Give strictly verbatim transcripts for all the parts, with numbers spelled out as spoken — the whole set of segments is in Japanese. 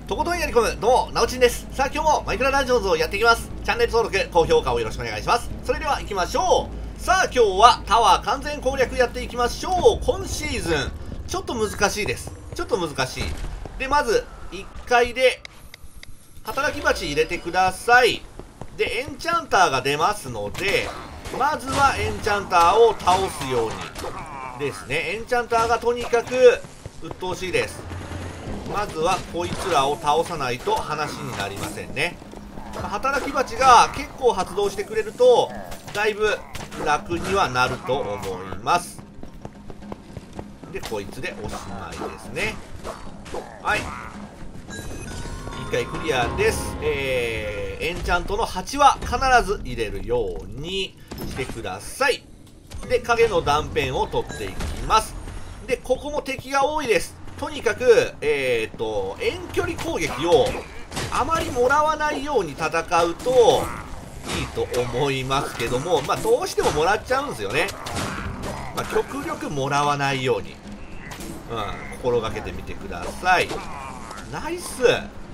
とことんやり込む、どうも、なおちんです。さあ、今日もマイクラダンジョンズをやっていきます。チャンネル登録、高評価をよろしくお願いします。それでは行きましょう。さあ、今日はタワー完全攻略やっていきましょう。今シーズン、ちょっと難しいです。ちょっと難しい。で、まず、いっかいで、働き蜂入れてください。で、エンチャンターが出ますので、まずはエンチャンターを倒すようにですね。エンチャンターがとにかく鬱陶しいです。まずはこいつらを倒さないと話になりませんね。働き蜂が結構発動してくれるとだいぶ楽にはなると思います。でこいつでおしまいですね。はい、いっかいクリアです。えー、エンチャントのはちは必ず入れるようにしてください。で影の断片を取っていきます。でここも敵が多いです。とにかく、えーと、遠距離攻撃をあまりもらわないように戦うといいと思いますけども、まあ、どうしてももらっちゃうんですよね。まあ、極力もらわないように、うん、心がけてみてください。ナイス、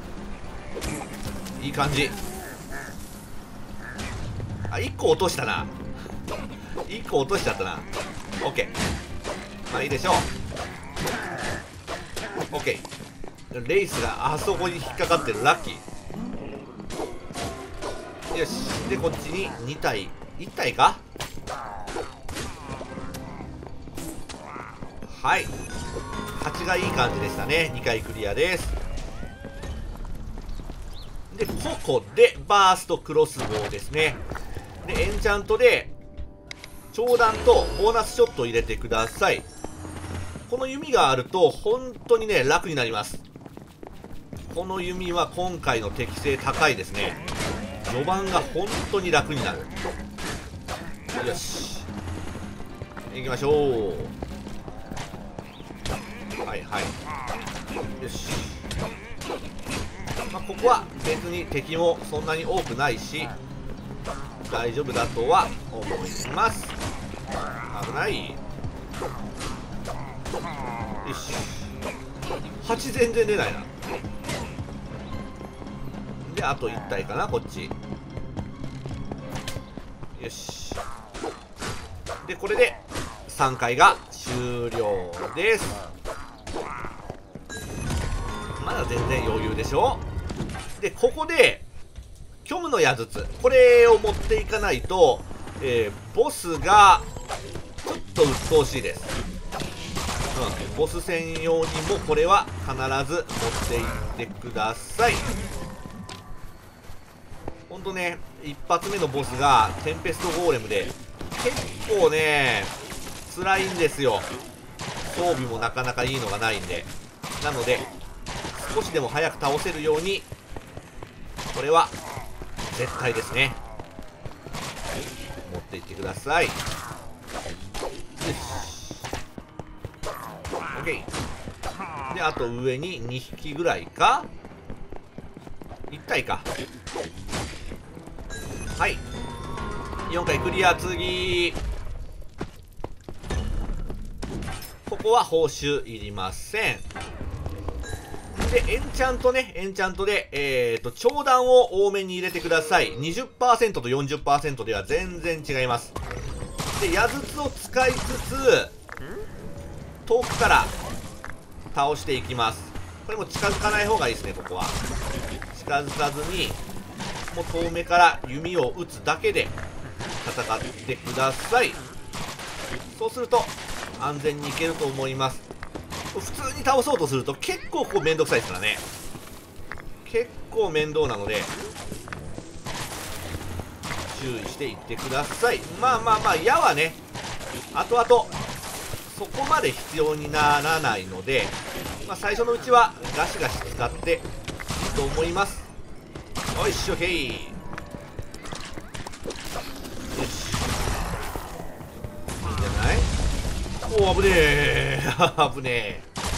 いい感じ。あ、いっこ落としたな。いっこ落としちゃったな。 OK、 まあいいでしょう。オッケー、レイスがあそこに引っかかってる。ラッキー。よし、でこっちにに体、いち体か。はい、はちがいい感じでしたね。にかいクリアです。でここでバーストクロスボウですね。でエンチャントで長弾とボーナスショットを入れてください。この弓があると本当にね楽になります。この弓は今回の適性高いですね。序盤が本当に楽になる。よし、行きましょう。はいはい、よし、まあ、ここは別に敵もそんなに多くないし大丈夫だとは思います。危ない。よし、はち全然出ないな。であといち体かな、こっち。よし、でこれでさんかいが終了です。まだ全然余裕でしょ。でここで虚無の矢筒、これを持っていかないと、えー、ボスがちょっと鬱陶しいです。うん、ボス専用にもこれは必ず持っていってください。ほんとね、一発目のボスがテンペストゴーレムで結構ね辛いんですよ。装備もなかなかいいのがないんで。なので少しでも早く倒せるようにこれは絶対ですね、持っていってください。よし、OK。 であと上ににひきぐらいか、いち体か。はい、よんかいクリア。次ここは報酬いりません。でエンチャントね、エンチャントでえーと長弾を多めに入れてください。 にじゅっパーセント と よんじゅっパーセント では全然違います。で矢筒を使いつつ遠くから倒していきます。これも近づかない方がいいですね。ここは近づかずにもう遠目から弓を打つだけで戦ってください。そうすると安全にいけると思います。普通に倒そうとすると結構ここめんどくさいですからね。結構面倒なので注意していってください。まあまあまあ矢はね後々そこまで必要にならないので、まあ、最初のうちはガシガシ使っていいと思います。よし、オッケー。よし、いいんじゃない。おお、危ねえ危ねえ。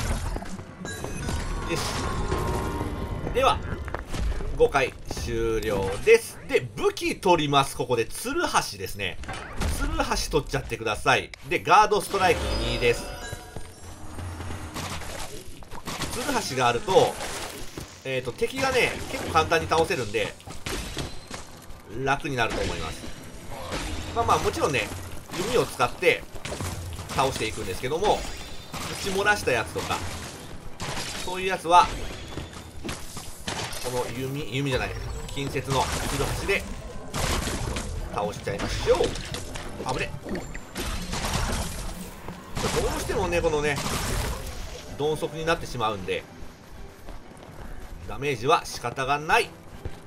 よし、ではごかい終了です。で武器取ります。ここでツルハシですね。ツルハシ取っちゃってください。でガードストライクにです。ツルハシがあるとえーと、敵がね、結構簡単に倒せるんで、楽になると思います。まあまあ、もちろんね、弓を使って倒していくんですけども、打ち漏らしたやつとか、そういうやつは、この弓、弓じゃない、近接のツルハシで倒しちゃいましょう。危ね。どうしてもね、このね、鈍足になってしまうんで、ダメージは仕方がない。し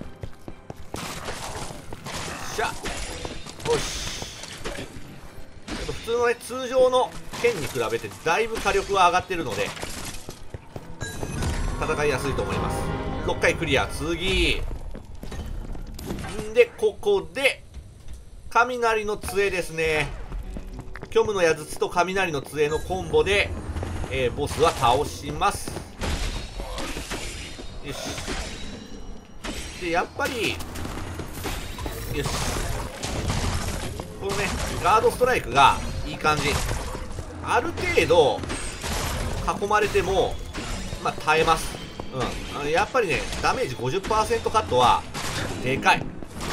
ゃよし。普通のね、通常の剣に比べてだいぶ火力は上がってるので戦いやすいと思います。ろっかいクリア。次んで、ここで雷の杖ですね。虚無の矢筒と雷の杖のコンボで、えー、ボスは倒します。よし。で、やっぱり、よし。このね、ガードストライクがいい感じ。ある程度、囲まれても、まあ、耐えます。うん。あのやっぱりね、ダメージ ごじゅっパーセント カットは、でかい。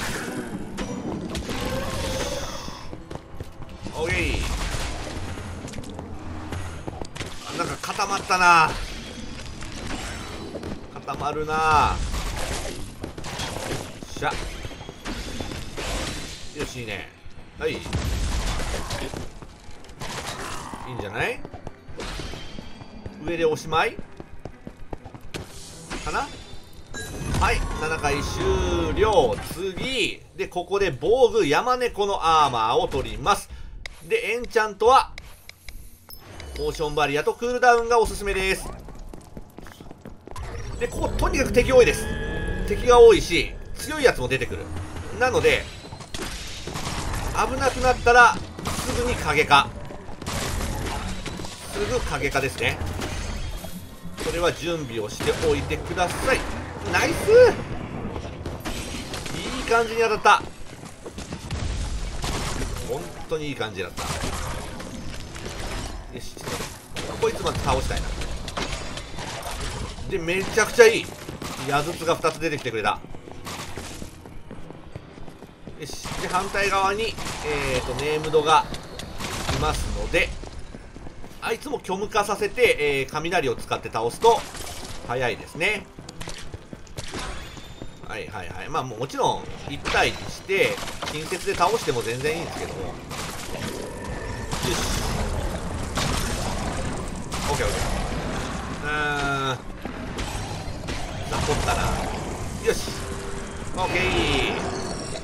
オッケー。なんか固まったな。固まるな。しゃ。よし、いいね。はい。いいんじゃない？上でおしまいかな。はい、ななかい終了。次で、ここで防具山猫のアーマーを取ります。で、エンチャントはモーションバリアとクールダウンがおすすめです。で、こことにかく敵多いです。敵が多いし強いやつも出てくる。なので危なくなったらすぐに影化、すぐ影化ですね。それは準備をしておいてください。ナイス。いい感じに当たった。本当にいい感じだった。よし、ちょっとこいつまで倒したいな。で、めちゃくちゃいい矢筒がふたつ出てきてくれた。よし。で、反対側に、えーと、ネームドがいますので、あいつも虚無化させて、えー、雷を使って倒すと早いですね。はいはいはい。まあもちろんいち対いちして近接で倒しても全然いいんですけども。よし。オッケーオッケー。うーん。残ったな。よし。オッケー。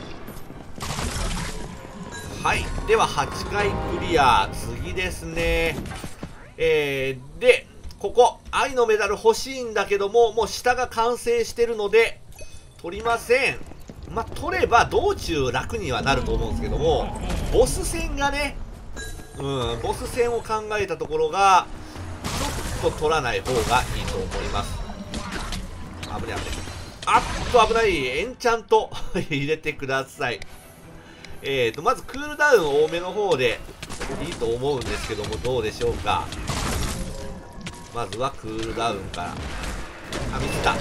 はい。でははちかいクリア。次ですね。えー、で、ここ、愛のメダル欲しいんだけども、もう下が完成してるので、取りません。まあ、取れば道中楽にはなると思うんですけども、ボス戦がね、うん、ボス戦を考えたところが、ちょっと取らない方がいいと思います。危ない危ない。あっと危ない。エンチャント入れてください。えーと、まずクールダウン多めの方でいいと思うんですけども、どうでしょうか。まずはクールダウンから。あ、見つけた。よ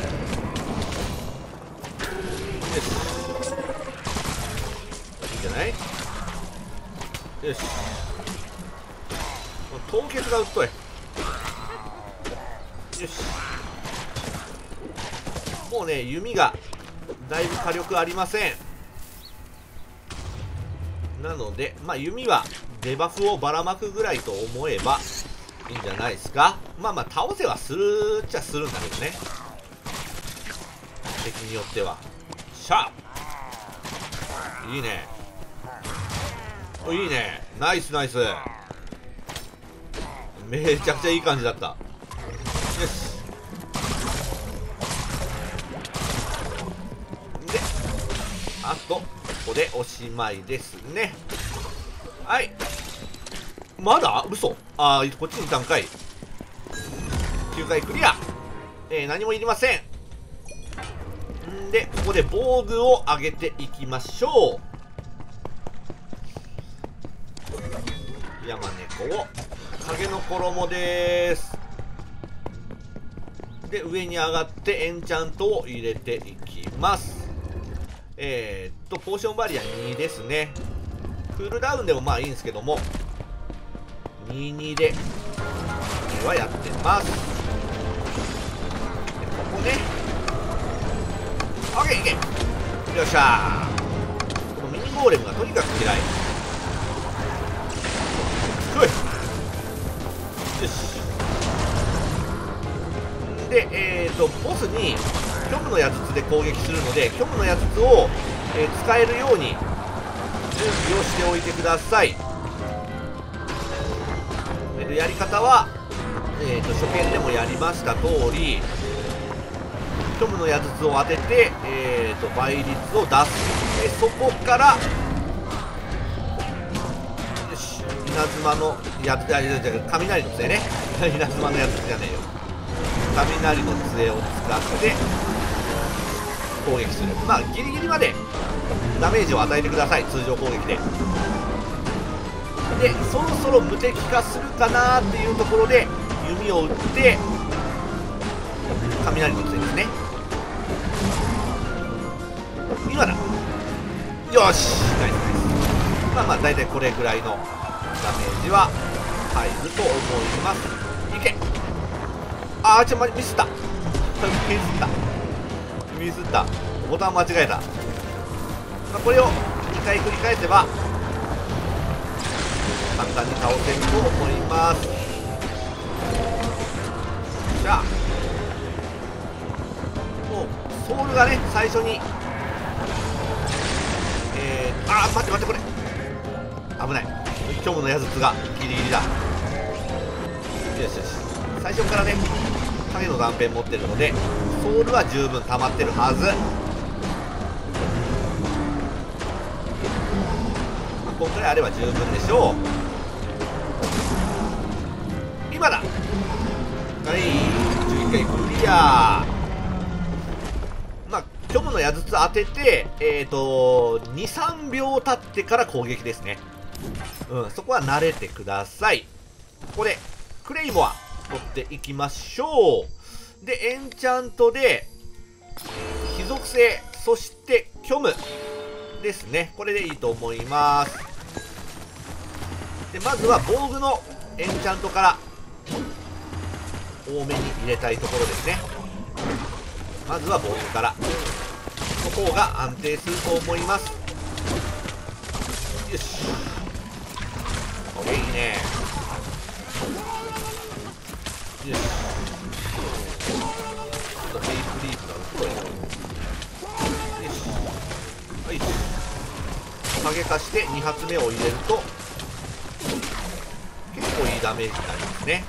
し。いいんじゃない？よし。凍結がうっとい。よし。もうね、弓がだいぶ火力ありません。なので、まあ弓はデバフをばらまくぐらいと思えばいいんじゃないですか。まあまあ倒せはするっちゃするんだけどね、敵によっては。シャー、いいね。お、いいね。ナイスナイス。めちゃくちゃいい感じだった。よし。で、あとここでおしまいですね。はい。まだ嘘。ああ、こっちにいたんかい。きゅうかいクリア。えー、何もいりません。んで、ここで防具を上げていきましょう。山猫を影の衣でーす。 で上に上がってエンチャントを入れていきます。えー、っとポーションバリアにですね。クールダウンでもまあいいんですけどもにじゅうにではやってます。でここね OK いけ、よっしゃー。このミニゴーレムがとにかく嫌い。ほい、よし。でえーとボスに虚無の矢筒で攻撃するので、虚無の矢筒を、えー、使えるように準備をしておいてください。えー、とやり方は、えー、と初見でもやりました通り、虚無の矢筒を当てて、えー、と倍率を出す。でそこからよし、稲妻のやつ、あ、いやいや雷の杖ね稲妻のやつじゃねえよ、雷の杖を使って攻撃する。まあギリギリまでダメージを与えてください、通常攻撃で。でそろそろ無敵化するかなっていうところで弓を打って雷の杖ですね。今だ、よしナイスナイス。まあまあ大体これぐらいのダメージは入ると思います。いけ、あーちょっとミスったミスったミスったボタン間違えた。まあ、これをにかい繰り返せば簡単に倒せると思います。じゃあもうソウルがね最初にえー、あー待って待って、これ危ない、虚無の矢筒がギリギリだ。よしよし、最初からね影の断片持ってるのでソウルは十分溜まってるはず。こんくらいあれば十分でしょう。今だ、はい、じゅういっかいクリア。まあ虚無の矢筒当ててえっ、ー、とにさんびょう経ってから攻撃ですね。うん、そこは慣れてください。ここでクレイモア取っていきましょう。でエンチャントで非属性、そして虚無ですね。これでいいと思います。でまずは防具のエンチャントから多めに入れたいところですね。まずは防具からの方が安定すると思います。よし OK、 いいね。よし、ちょっとフェイスリープが太いな。よし、はい、影化してに発目を入れると結構いいダメージになりますね。よ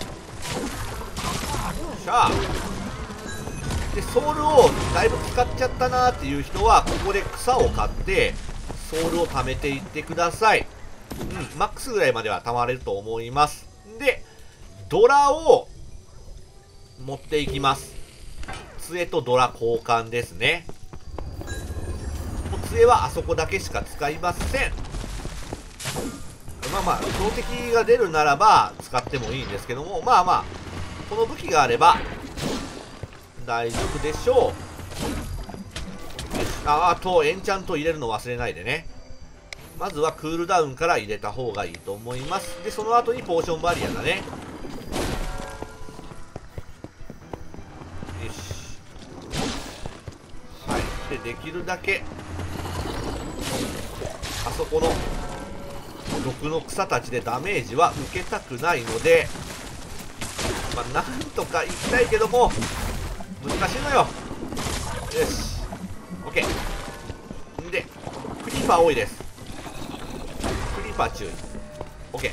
っしゃー。でソウルをだいぶ使っちゃったなーっていう人はここで草を買ってソウルを貯めていってください。うん、マックスぐらいまでは貯まれると思います。でドラを持っていきます。杖とドラ交換ですね。もう杖はあそこだけしか使いません。まあまあ強敵が出るならば使ってもいいんですけども、まあまあこの武器があれば大丈夫でしょう。ああとエンチャント入れるの忘れないでね。まずはクールダウンから入れた方がいいと思います。でその後にポーションバリアだね。よし、はい。でできるだけあそこの毒の草たちでダメージは受けたくないので、まあなんとかいきたいけども難しいのよ。よし OK でクリーパー多いです。クリーパー注意 OK。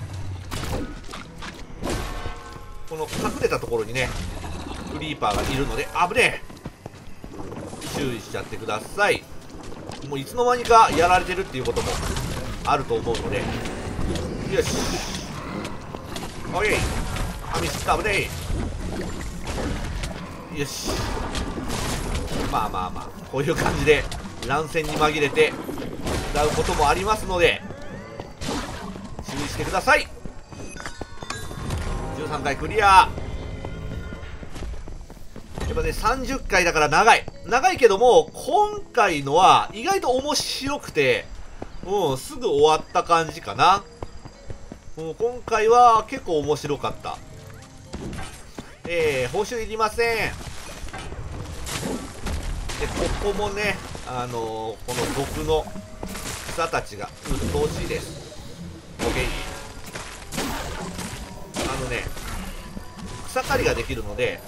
この隠れたところにねクリーパーがいるので危ねえ、注意しちゃってください。もういつの間にかやられてるっていうこともあると思うので、よし OK、 あミスった危ねえ。よし、まあまあまあこういう感じで乱戦に紛れて食らうこともありますので注意してください。じゅうさんかいクリア。 っぱね、さんじゅっかいだから長い。長いけども、今回のは意外と面白くて、うん、すぐ終わった感じかな。うん、今回は結構面白かった。えー、報酬いりません。で、ここもね、あのー、この毒の草たちがうっとうしいです。OK。あのね、草刈りができるので、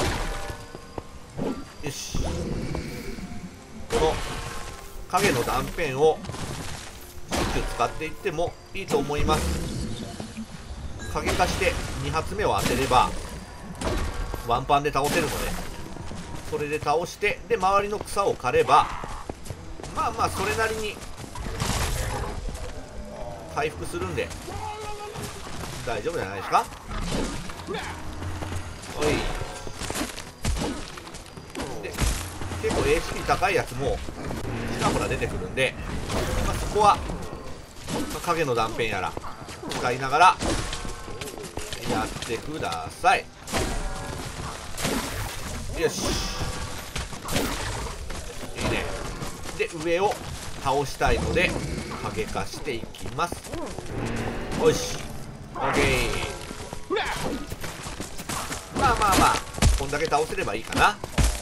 よし。この影の断片をしょっちゅう使っていってもいいと思います。影化してに発目を当てればワンパンで倒せるので、それで倒して、で周りの草を刈れば、まあまあそれなりに回復するんで大丈夫じゃないですか。おいで、結構 エイチピー 高いやつもちらほら出てくるんで、まあ、そこは、まあ、影の断片やら使いながらやってください。よし、いいね。で、上を倒したいので影化していきます。よし、 OK。 まあまあまあこんだけ倒せればいいかな。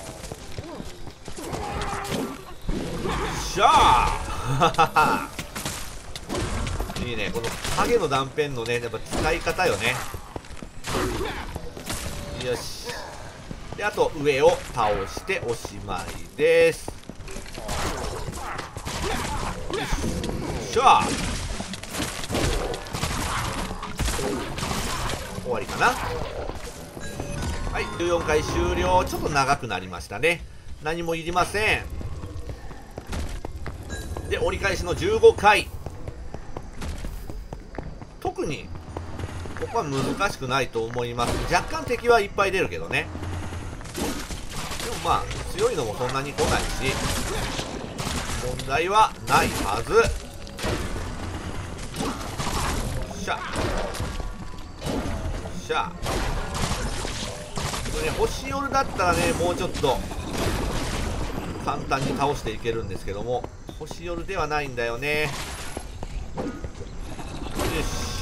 しゃあいいね、この影の断片のね、やっぱ使い方よね。よし、であと上を倒しておしまいです。よしゃあ、終わりかな。はい、じゅうよんかい終了。ちょっと長くなりましたね。何もいりません。で折り返しのじゅうごかい。特にここは難しくないと思います。若干敵はいっぱい出るけどね。でもまあ強いのもそんなに来ないし問題はないはず。しゃしゃこれね、星夜だったらねもうちょっと簡単に倒していけるんですけども、星夜ではないんだよね。よし、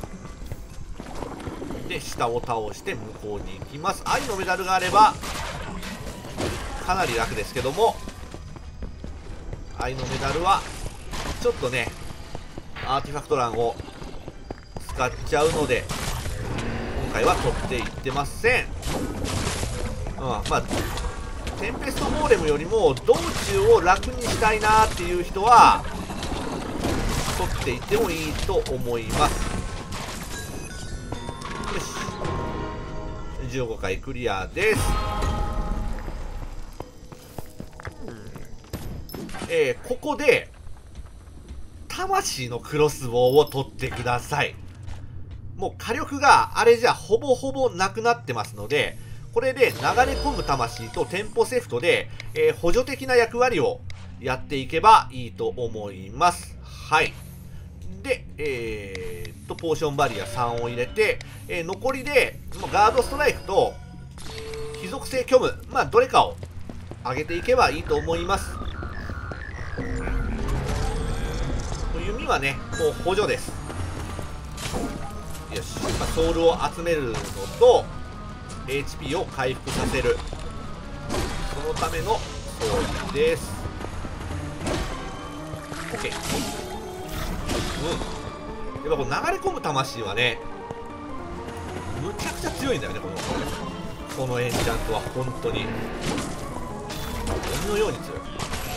で下を倒して向こうに行きます。愛のメダルがあればかなり楽ですけども、愛のメダルはちょっとねアーティファクト欄を使っちゃうので今回は取っていってません。うん、まあテンペストゴーレムよりも道中を楽にしたいなっていう人は取っていってもいいと思います。よし、じゅうごかいクリアです。えー、ここで魂のクロスボウを取ってください。もう火力があれじゃほぼほぼなくなってますので、これで流れ込む魂とテンポセフトで、えー、補助的な役割をやっていけばいいと思います。はい。で、えー、っと、ポーションバリアさんを入れて、えー、残りで、ガードストライクと、非属性虚無、まあ、どれかを上げていけばいいと思います。弓はね、もう補助です。よし、まあ、ソウルを集めるのと、エイチピー を回復させる。そのための装備です。OK。うん。やっぱこう流れ込む魂はね、むちゃくちゃ強いんだよね、この、このエンチャントは本当に。鬼のように強い。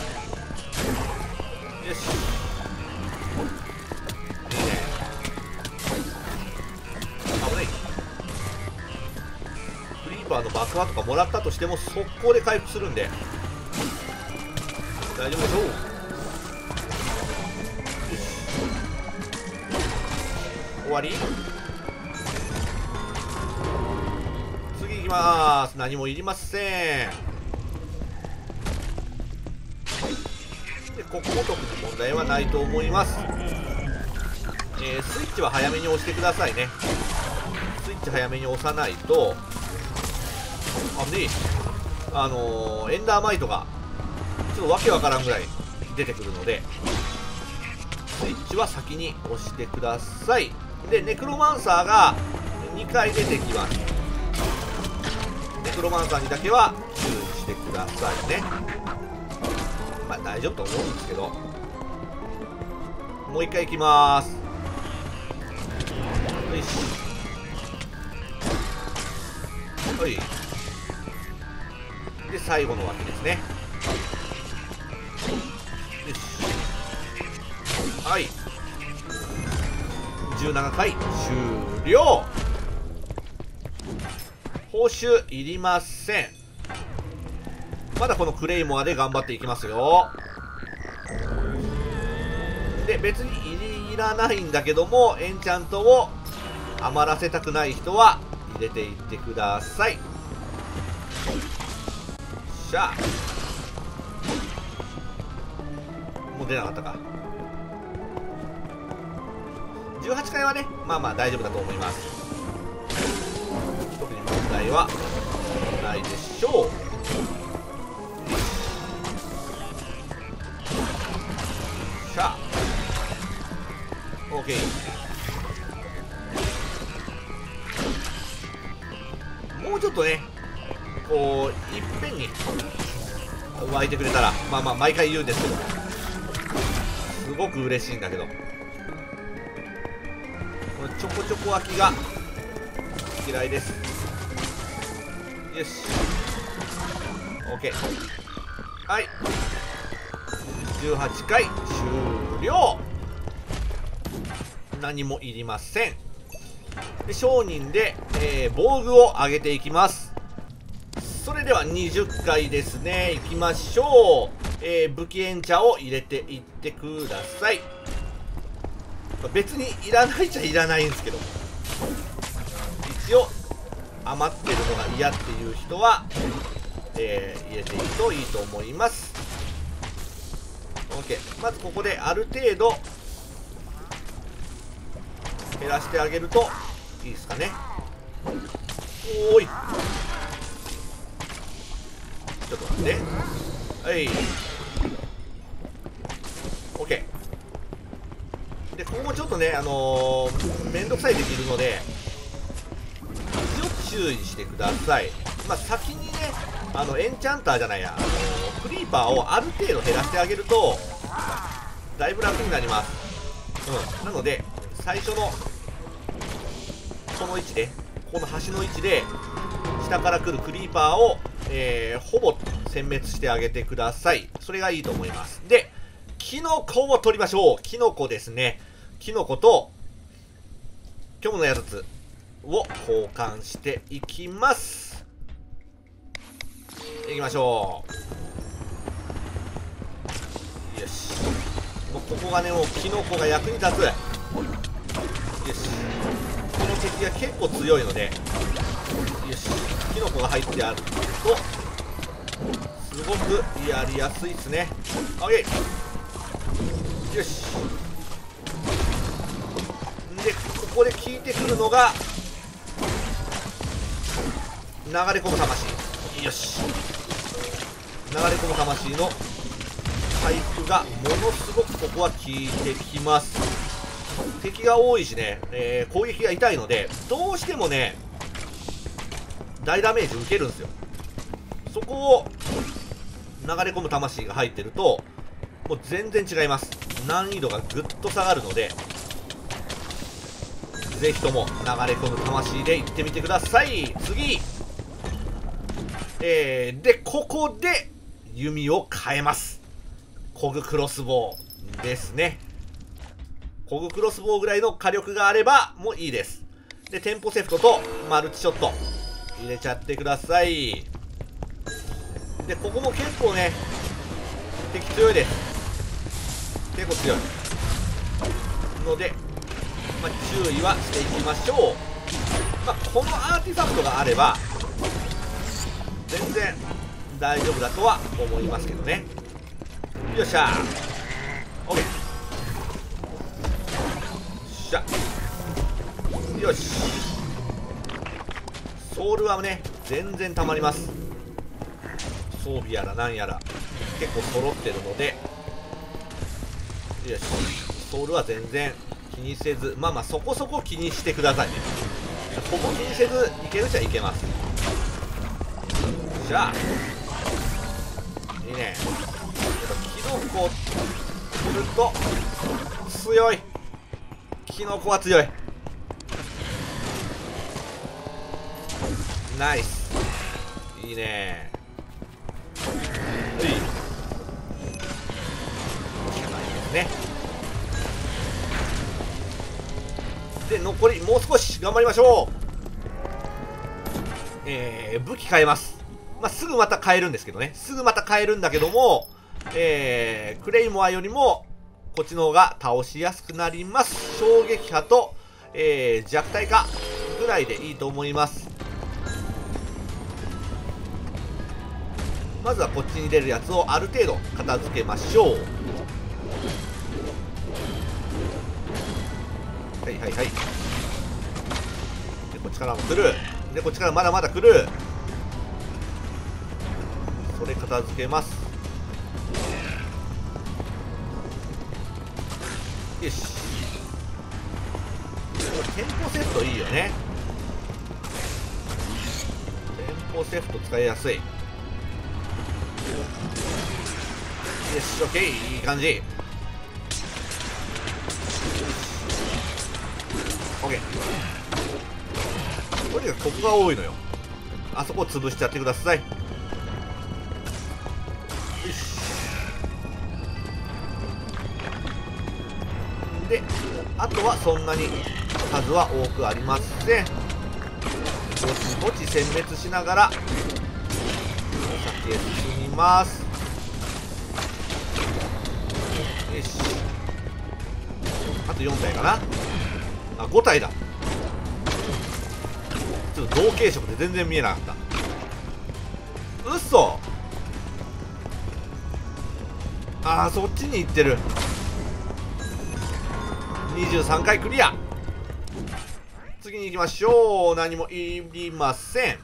よし。いいね。危ない。クリーパーの爆破とかもらったとしても速攻で回復するんで大丈夫でしょう。よし、終わり。次行きまーす。何もいりません。でここも特に問題はないと思います。えー、スイッチは早めに押してくださいね。スイッチ早めに押さないと危ねえ。 あのー、エンダーマイトがちょっとわけわからんぐらい出てくるので、スイッチは先に押してください。でネクロマンサーがにかい出てきます。ネクロマンサーにだけは注意してくださいね。まあ大丈夫と思うんですけど、もう一回いきます。よし、はい。で最後のわけですね。よし、はい、じゅうななかい終了。報酬いりません。まだこのクレイモアで頑張っていきますよ。で別にいらないんだけども、エンチャントを余らせたくない人は入れていってください。しゃあ、もう出なかったか。じゅうはちかいはね、まあまあ大丈夫だと思います。特に問題はないでしょう。しゃあ OK。 もうちょっとね、こういっぺんに湧いてくれたら、まあまあ毎回言うんですけど、すごく嬉しいんだけど、このちょこちょこ湧きが嫌いです。よし OK。 はい、じゅうはちかい終了。何もいりません。で商人で、えー、防具を上げていきます。それではにじゅっかいですね、いきましょう。えー、武器エンチャを入れていってください。別にいらないっちゃいらないんですけど、一応余ってるのが嫌っていう人は、えー、入れていくといいと思います。 OK。 まずここである程度減らしてあげるといいですかね。おーい、ちょっと待って、はい、 OK。 でここもちょっとね、あのー、めんどくさいできるので一応注意してください。まあ先にね、あのエンチャンターじゃないや、あのー、クリーパーをある程度減らしてあげるとだいぶ楽になります。うん、なので最初のこの位置で、この端の位置で下から来るクリーパーを、えー、ほぼ殲滅してあげてください。それがいいと思います。でキノコを取りましょう。キノコですね。キノコと虚無のやつを交換していきます。いきましょう。よし、もうここがね、もうキノコが役に立つ。よし、この敵が結構強いので、よし、キノコが入ってあるとすごくやりやすいですね。 OK。 よし、でここで効いてくるのが流れ込む魂。よし、流れ込む魂の回復がものすごくここは効いてきます。敵が多いしね、えー、攻撃が痛いのでどうしてもね大ダメージ受けるんですよ。そこを流れ込む魂が入ってるともう全然違います。難易度がぐっと下がるので、ぜひとも流れ込む魂でいってみてください。次、えー、でここで弓を変えます。コグクロスボウですね。コグクロスボウぐらいの火力があればもういいです。でテンポセフトとマルチショット入れちゃってください。でここも結構ね敵強いです。結構強いので、まあ、注意はしていきましょう。まあ、このアーティファクトがあれば全然大丈夫だとは思いますけどね。よっしゃー OK。 しゃよし、ソウルはね全然たまります。 装備やらなんやら結構揃ってるので、よし、ソウルは全然気にせず、まあまあそこそこ気にしてくださいね。ここ気にせずいけるっちゃいけます。じゃあいいね。やっぱキノコ来ると強い。キノコは強い。ナイス、いいね。うい、ね。で残りもう少し頑張りましょう。えー、武器変えます。まあ、すぐまた変えるんですけどね、すぐまた変えるんだけども、えー、クレイモアよりもこっちの方が倒しやすくなります。衝撃波と、えー、弱体化ぐらいでいいと思います。まずはこっちに出るやつをある程度片付けましょう。はいはいはい。でこっちからも来る。でこっちからまだまだ来る。それ片付けます。よし。テンポセットいいよね。テンポセット使いやすい。よし、オッケー、いい感じ。オッケー。とにかくここが多いのよ。あそこを潰しちゃってください。よし。で、あとはそんなに数は多くありません。ぼちぼち殲滅しながら先へ進みます。よし。あとよん体かな。あ、ご体だ。ちょっと同系色で全然見えなかった。うっそ。あー、そっちに行ってる。にじゅうさんかいクリア。次に行きましょう。何もいりません。よ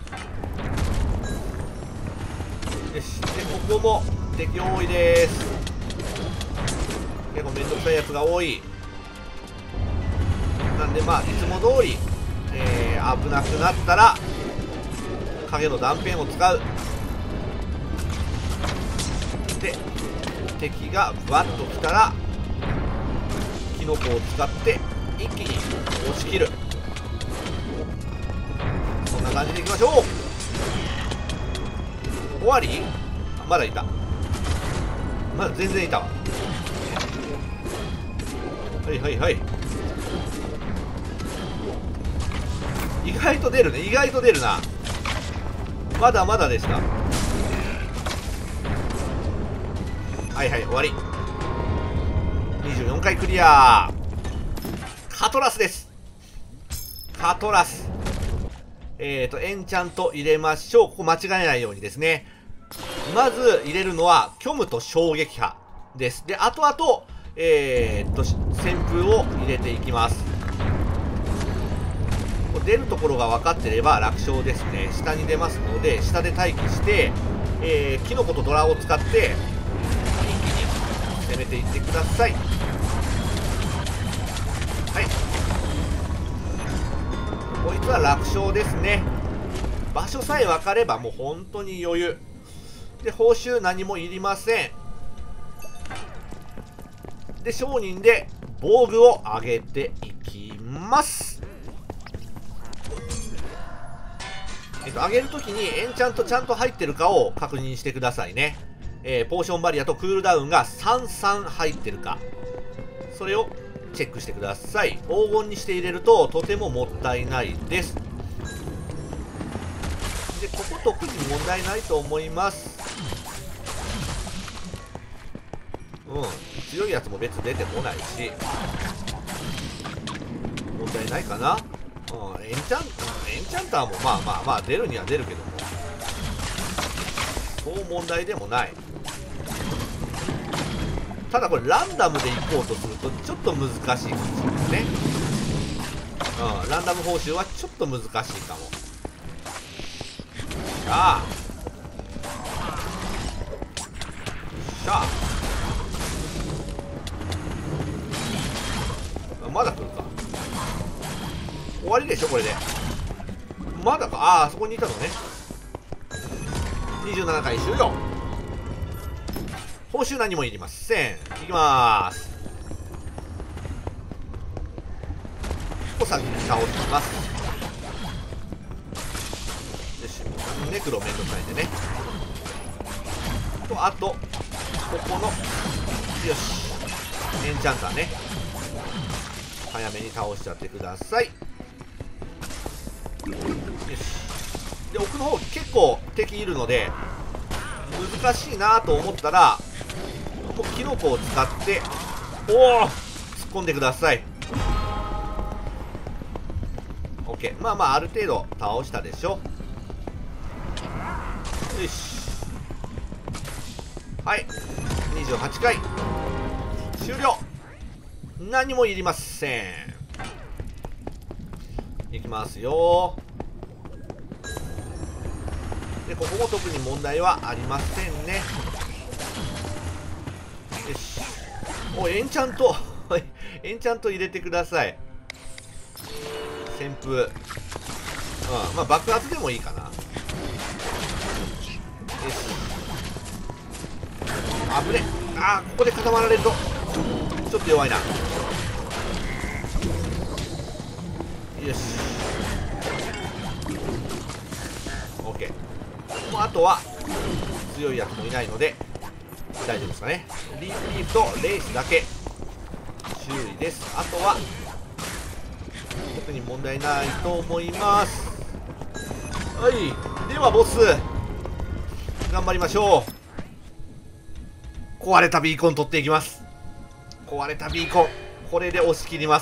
し。でここも敵多いです。結構めんどくさいやつが多い。なんでまあいつも通り、えー、危なくなったら影の断片を使う。で敵がバッと来たらキノコを使って一気に押し切る。そんな感じでいきましょう。終わり？まだいた。まだ全然いたわ。はいはいはい。意外と出るね。意外と出るな。まだまだでした。はいはい、終わり。にじゅうよんかいクリア。カトラスです。カトラス。えーと、エンチャント入れましょう。ここ間違えないようにですね。まず入れるのは、虚無と衝撃波です。で、あとあと、えーと、旋風を入れていきます。出るところが分かってれば楽勝ですね。下に出ますので、下で待機して、えー、キノコとドラを使って、一気に攻めていってください。はい。こいつは楽勝ですね。場所さえ分かればもう本当に余裕。で、報酬何もいりません。で、商人で防具を上げていきます。えっと、上げるときにエンチャントちゃんと入ってるかを確認してくださいね。えー、ポーションバリアとクールダウンがさんさん入ってるか。それをチェックしてください。黄金にして入れるととてももったいないです。で、ここ特に問題ないと思います。うん。強いやつも別に出てこないし。問題ないかな。うん、エンチャン、エンチャンターもまあまあまあ出るには出るけども、そう問題でもない。ただこれランダムで行こうとするとちょっと難しいかもしれないですね。うん、ランダム報酬はちょっと難しいかも。さあ、 ゃあまだ来るか。終わりでしょこれで。まだか。ああそこにいたのね。にじゅうななかい終了。報酬何もいりません。いきまーす。ここ先に倒します。よし、ネクロめんどくさいんでね。とあとここのよしエンチャンターね、早めに倒しちゃってください。よし。で奥の方結構敵いるので難しいなと思ったらここキノコを使っておお突っ込んでください。 OK。 まあまあある程度倒したでしょ。よし、はい、にじゅうはちかい終了。何もいりません。いきますよ。でここも特に問題はありませんね。よし。おエンチャントエンチャント入れてください。旋風、うん、まあ爆発でもいいかな。よし、あぶね。あーここで固まられるとちょっと弱いな。よし OK。 もうあとは強いやつもいないので大丈夫ですかね。リーフリーフとレイスだけ注意です。あとは特に問題ないと思います。はい、ではボス頑張りましょう。壊れたビーコン取っていきます。壊れたビーコンこれで押し切ります。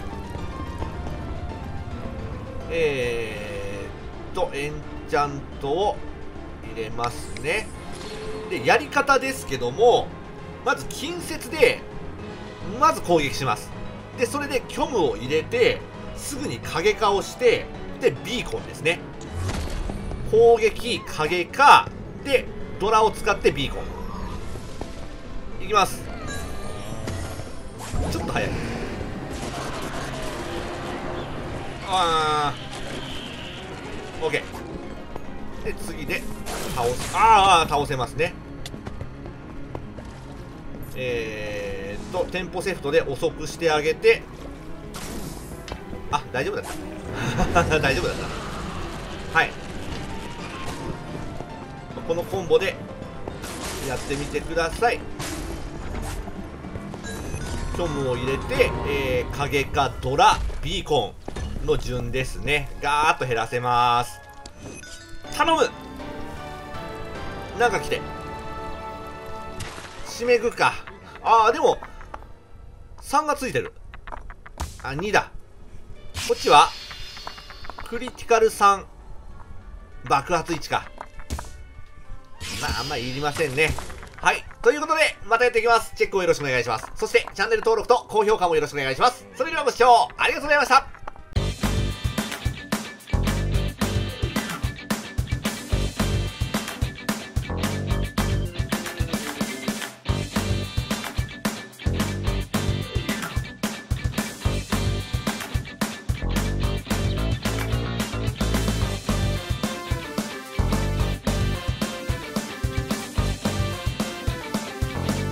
えーっとエンチャントを入れますね。でやり方ですけども、まず近接でまず攻撃します。でそれで虚無を入れてすぐに影化をしてでビーコンですね。攻撃影化でドラを使ってビーコンいきます。ちょっと早い。あー OK で次で倒す。ああ倒せますね。えーっとテンポセフトで遅くしてあげて、あ大丈夫だった大丈夫だった。はい、このコンボでやってみてください。虚無を入れて、えー、影かドラビーコンの順ですね。ガーッと減らせます。頼む。なんか来て締めぐか。ああでもさんがついてる。あにだ。こっちはクリティカルさん爆発いちか。まああんまりいりませんね。はい、ということでまたやっていきます。チェックをよろしくお願いします。そしてチャンネル登録と高評価もよろしくお願いします。それではご視聴ありがとうございました。